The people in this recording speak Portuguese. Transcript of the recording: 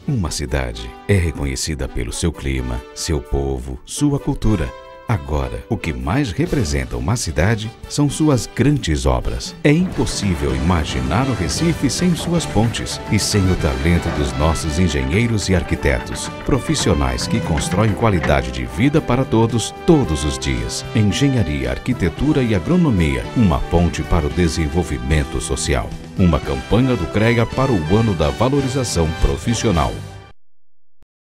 Uma cidade é reconhecida pelo seu clima, seu povo, sua cultura. Agora, o que mais representa uma cidade são suas grandes obras. É impossível imaginar o Recife sem suas pontes e sem o talento dos nossos engenheiros e arquitetos, profissionais que constroem qualidade de vida para todos, todos os dias. Engenharia, arquitetura e agronomia, uma ponte para o desenvolvimento social. Uma campanha do CREA para o ano da valorização profissional.